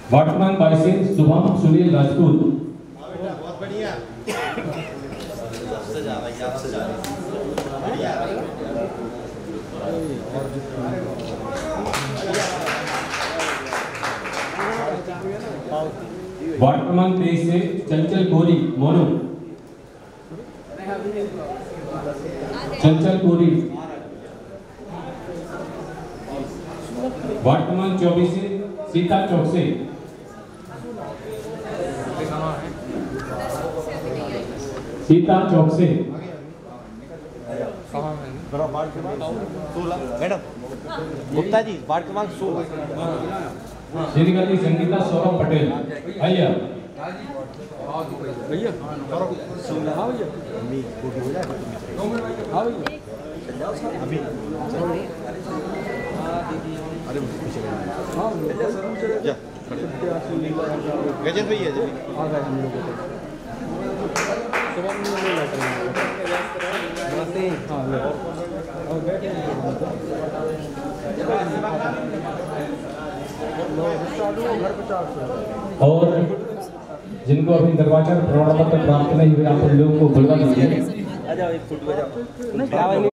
वर्तमान बाइसेन शुभम सुनील राजपूत। बहुत बढ़िया। वर्तमान 23 से चंचल कोरी मोनू। चंचल कोरी। वर्तमान 24 से सीता चौकसे। सीता चौकसे। मैडम गुप्ता जी वर्तमान 16। श्रीमती संगीता सौरभ पटेल। भैया भैया हाँ भैया हाँ भैया अभी अरे हाँ गजन भैया जी आ गए हम लोग और जिनको अभी निर्वाचन प्रमाण पत्र प्राप्त नहीं हुए आप उन लोगों को बुलवा दीजिए।